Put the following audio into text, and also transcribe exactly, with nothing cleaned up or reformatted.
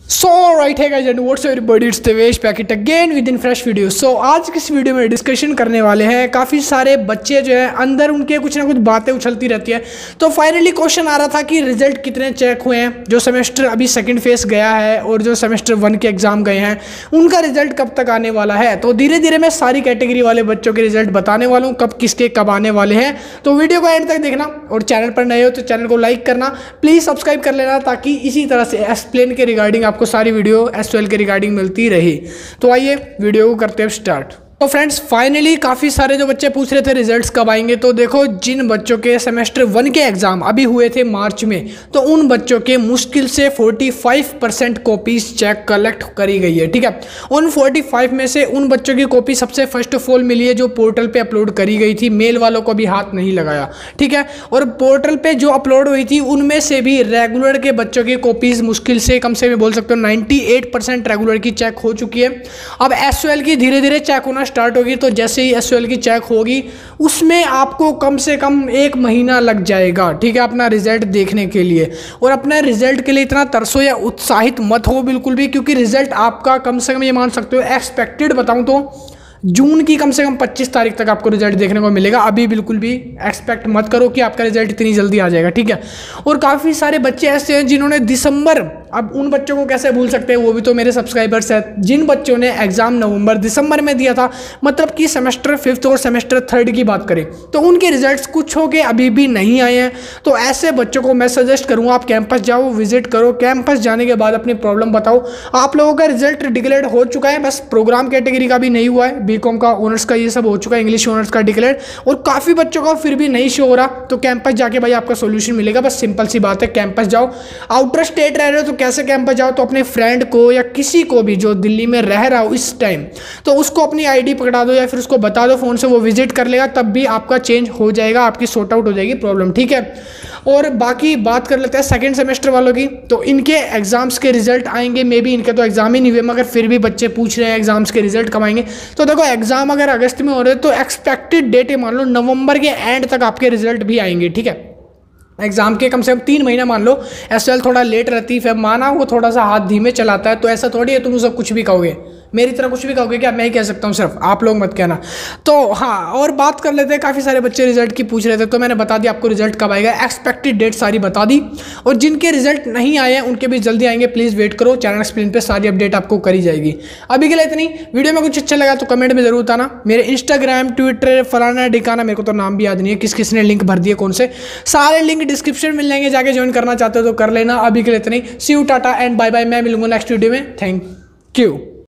सो right है guys and what's everybody, it's Devesh back it again with in fresh video. So आज की इस video में डिस्कशन करने वाले हैं काफ़ी सारे बच्चे जो है अंदर उनके कुछ ना कुछ बातें उछलती रहती है। तो फाइनली क्वेश्चन आ रहा था कि रिजल्ट कितने चेक हुए हैं, जो सेमेस्टर अभी सेकंड फेज गया है और जो सेमेस्टर वन के एग्जाम गए हैं उनका रिजल्ट कब तक आने वाला है। तो धीरे धीरे मैं सारी कैटेगरी वाले बच्चों के रिजल्ट बताने वाला हूँ, कब किसके कब आने वाले हैं। तो वीडियो को एंड तक देखना और चैनल पर नए हो तो चैनल को लाइक करना, प्लीज़ सब्सक्राइब कर लेना ताकि इसी तरह से एक्सप्लेन के रिगार्डिंग आपको सारी वीडियो एस ट्वेल्व के रिगार्डिंग मिलती रही। तो आइए वीडियो को करते हैं स्टार्ट। तो फ्रेंड्स फाइनली काफ़ी सारे जो बच्चे पूछ रहे थे रिजल्ट्स कब आएंगे, तो देखो जिन बच्चों के सेमेस्टर वन के एग्जाम अभी हुए थे मार्च में, तो उन बच्चों के मुश्किल से पैंतालीस परसेंट कॉपीज चेक कलेक्ट करी गई है। ठीक है, उन पैंतालीस में से उन बच्चों की कॉपी सबसे फर्स्ट ऑफ ऑल मिली है जो पोर्टल पे अपलोड करी गई थी, मेल वालों को भी हाथ नहीं लगाया। ठीक है, और पोर्टल पे जो अपलोड हुई थी उनमें से भी रेगुलर के बच्चों की कॉपीज मुश्किल से कम से मैं बोल सकता हूँ अट्ठानवे परसेंट रेगुलर की चेक हो चुकी है। अब एस ट्वेल्व की धीरे धीरे चेक होना स्टार्ट होगी, तो जैसे ही एस ट्वेल्व की चेक होगी उसमें आपको कम से कम एक महीना लग जाएगा। ठीक है, अपना रिजल्ट देखने के लिए। और अपने रिजल्ट के लिए इतना तरसो या उत्साहित मत हो बिल्कुल भी, क्योंकि रिजल्ट आपका कम से कम ये मान सकते हो एक्सपेक्टेड बताऊं तो जून की कम से कम पच्चीस तारीख तक आपको रिजल्ट देखने को मिलेगा। अभी बिल्कुल भी एक्सपेक्ट मत करो कि आपका रिजल्ट इतनी जल्दी आ जाएगा। ठीक है, और काफ़ी सारे बच्चे ऐसे हैं जिन्होंने दिसंबर, अब उन बच्चों को कैसे भूल सकते हैं, वो भी तो मेरे सब्सक्राइबर्स हैं, जिन बच्चों ने एग्जाम नवंबर दिसंबर में दिया था, मतलब कि सेमेस्टर फिफ्थ और सेमेस्टर थर्ड की बात करें तो उनके रिजल्ट्स कुछ हो के अभी भी नहीं आए हैं। तो ऐसे बच्चों को मैं सजेस्ट करूँगा आप कैंपस जाओ, विजिट करो, कैंपस जाने के बाद अपनी प्रॉब्लम बताओ। आप लोगों का रिजल्ट डिक्लेयर हो चुका है, बस प्रोग्राम कैटेगरी का भी नहीं हुआ है, बीकॉम का, ऑनर्स का ये सब हो चुका है, इंग्लिश ऑनर्स का डिक्लेयर, और काफ़ी बच्चों का फिर भी नहीं शो हो रहा। तो कैंपस जाके भाई आपका सोल्यूशन मिलेगा, बस सिंपल सी बात है, कैंपस जाओ। आउटर स्टेट रह रहे हो तो कैसे कैंपस जाओ, तो अपने फ्रेंड को या किसी को भी जो दिल्ली में रह रहा हो इस टाइम, तो उसको अपनी आईडी पकड़ा दो या फिर उसको बता दो फ़ोन से, वो विजिट कर लेगा, तब भी आपका चेंज हो जाएगा, आपकी सॉर्ट आउट हो जाएगी प्रॉब्लम। ठीक है, और बाकी बात कर लेते हैं सेकेंड सेमेस्टर वालों की। तो इनके एग्जाम्स के रिजल्ट आएंगे, मे बी इनके तो एग्जाम ही नहीं हुए, मगर फिर भी बच्चे पूछ रहे हैं एग्जाम्स के रिजल्ट कब आएंगे। तो देखो एग्जाम अगर अगस्त में हो रहे तो एक्सपेक्टेड डेट मान लो नवंबर के एंड तक आपके रिजल्ट भी आएंगे। ठीक है, एग्जाम के कम से कम तीन महीना मान लो, एस ट्वेल्व थोड़ा लेट रहती है, माना वो थोड़ा सा हाथ धीमे चलाता है, तो ऐसा थोड़ी है तुम उसे कुछ भी कहोगे, मेरी तरह कुछ भी कहोगे क्या, मैं ही कह सकता हूँ, सिर्फ आप लोग मत कहना। तो हाँ, और बात कर लेते हैं, काफ़ी सारे बच्चे रिजल्ट की पूछ रहे थे, तो मैंने बता दिया आपको रिजल्ट कब आएगा, एक्सपेक्टेड डेट सारी बता दी। और जिनके रिजल्ट नहीं आए हैं उनके भी जल्दी आएंगे, प्लीज़ वेट करो, चैनल एक्सप्लेन पे सारी अपडेट आपको करी जाएगी। अभी के लिए इतनी, वीडियो में कुछ अच्छा लगा तो कमेंट में जरूर बताना। मेरे इंस्टाग्राम, ट्विटर, फलाना ढिकाना, मेरे को तो नाम भी याद नहीं है किस किसने लिंक भर दिए कौन से, सारे लिंक डिस्क्रिप्शन में मिल जाएंगे, जाके ज्वाइन करना चाहते हो तो कर लेना। अभी के लिए इतनी, see you, tata and bye bye, मैं मिलूंगा नेक्स्ट वीडियो में, थैंक यू।